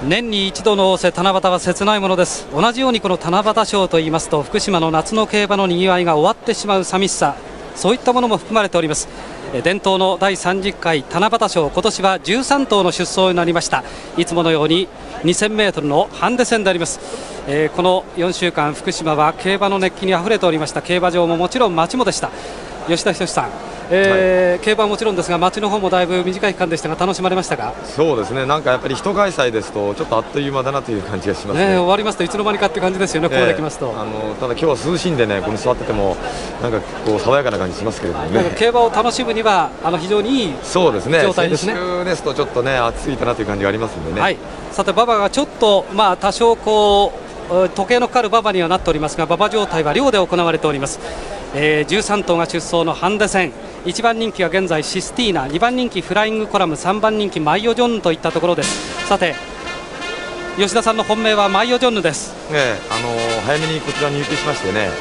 年に一度の七夕は切ないものです。同じようにこの七夕賞といいますと、福島の夏の競馬のにぎわいが終わってしまう寂しさ、そういったものも含まれております。伝統の第30回七夕賞、今年は13頭の出走になりました。いつものように 2000m のハンデ戦であります。この4週間、福島は競馬の熱気にあふれておりました。競馬場ももちろん街もでした。吉田仁さん、競馬はもちろんですが、街の方もだいぶ短い期間でしたが、楽しまれましたか？ そうですね、なんかやっぱり人開催ですと、ちょっとあっという間だなという感じがしますね。 終わりますといつの間にかっていう感じですよね、ここで来ますと。 ただ今日は涼しいんでね、ここに座ってても、なんかこう爽やかな感じしますけれどもね。 競馬を楽しむには非常にいいそうですね、 状態ですね。 先週ですとちょっとね、暑いかなという感じがありますんでね。 はい、さて馬場がちょっと多少こう時計のかかる馬場にはなっておりますが、馬場状態は寮で行われております。13頭が出走のハンデ戦、1番人気は現在システィーナ、2番人気フライングコラム、3番人気マイオジョンヌといったところです。さて吉田さんの本命はマイオジョンヌです。 早めにこちらに入手しましてね、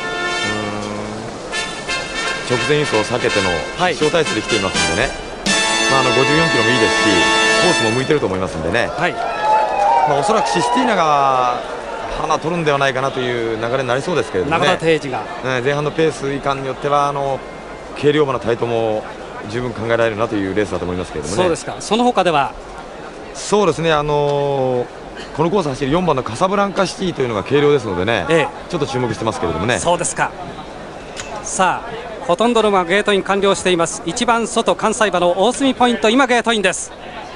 直前輸送を避けての必勝態勢で来ていますのでね、54キロもいいですし、コースも向いてると思いますんでね、おそらくシスティーナが花取るんではないかなという流れになりそうですけれどもね、 中田定治が、 前半のペースいかんによっては軽量馬の台頭も十分考えられるなというレースだと思いますけれどもね。 そうですか。その他ではそうですね、このコース走る4番のカサブランカシティというのが軽量ですのでね、ちょっと注目してますけれどもね。 そうですか。さあほとんどの馬ゲートイン完了しています。一番外関西馬の大隅ポイント、今ゲートインです。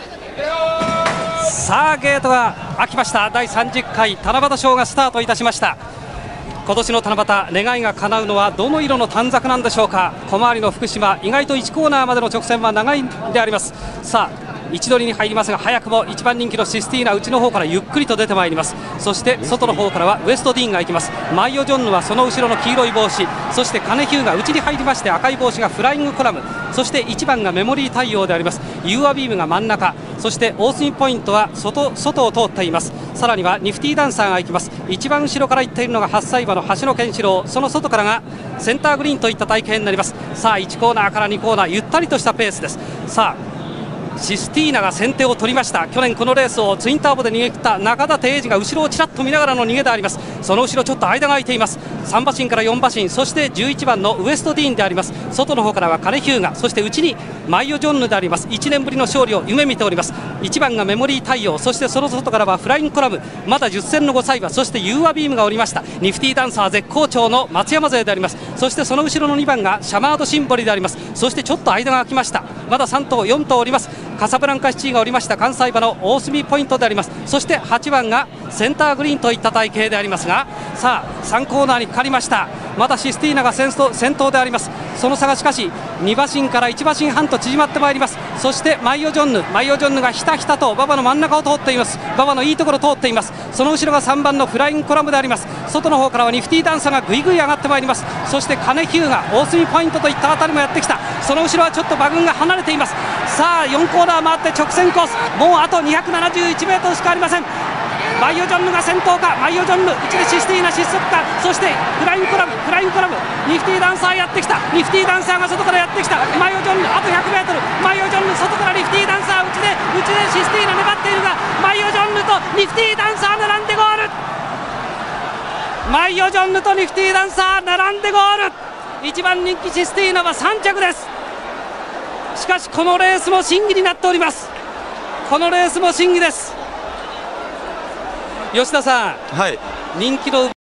さあゲートが開きました。第30回七夕賞がスタートいたしました。今年の七夕、願いが叶うのはどの色の短冊なんでしょうか。小回りの福島、意外と1コーナーまでの直線は長いであります。さあ位置取りに入りますが、早くも1番人気のシスティーナ、内の方からゆっくりと出てまいります。そして外の方からはウエストディーンが行きます。マイオジョンヌはその後ろの黄色い帽子、そしてカネヒューが内に入りまして、赤い帽子がフライングコラム、そして1番がメモリー太陽であります。ユーアビームが真ん中、そして大隅ポイントは外を通っています。さらにはニフティーダンサーが行きます。一番後ろから行っているのが8歳馬の橋野健志郎、その外からがセンターグリーンといった体型になります。さあ1コーナーから2コーナー、ゆったりとしたペースです。さあシスティーナが先手を取りました。去年このレースをツインターボで逃げ切った中田定治が後ろをちらっと見ながらの逃げであります。その後ろちょっと間が空いています。3馬身から4馬身、そして11番のウエストディーンであります。外の方からはカネヒューガ、そして内にマイオジョンヌであります。1年ぶりの勝利を夢見ております。1番がメモリー太陽、そしてその外からはフライングコラム、まだ10戦の5歳馬、そしてユーアビームがおりました。ニフティーダンサー絶好調の松山勢であります。そしてその後ろの2番がシャマードシンボリであります。そしてちょっと間が空きました。まだ3頭4頭おります。カサブランカシティがおりました関西馬の大隅ポイントであります。そして8番がセンターグリーンといった体型でありますが、さあ3コーナーにかかりました。まだシスティーナが先頭であります。その差がしかし2馬身から1馬身半と縮まってまいります。そしてマイオジョンヌがひたひたと馬場の真ん中を通っています。馬場のいいところを通っています。その後ろが3番のフライングコラムであります。外の方からはニフティーダンサーがぐいぐい上がってまいります。そしてカネヒューが大隅ポイントといったあたりもやってきた。その後ろはちょっと馬群が離れています。さあ4コーナー回って直線コース、もうあと271メートルしかありません。マイオジョンヌが先頭か、マイオジョンヌ内でシスティーナ失速か、そしてフライングコラムニフティーダンサーやってきた。ニフティーダンサーが外からやってきた。マイオジョンヌあと100メートル、マイオジョンヌ外からニフティーダンサー内でシスティーナ粘っているが、マイオジョンヌとニフティーダンサー並んでゴール。マイオジョンヌとニフティーダンサー並んでゴール。1番人気システィーナは3着です。しかしこのレースも審議になっております。このレースも審議です。吉田さん、人気の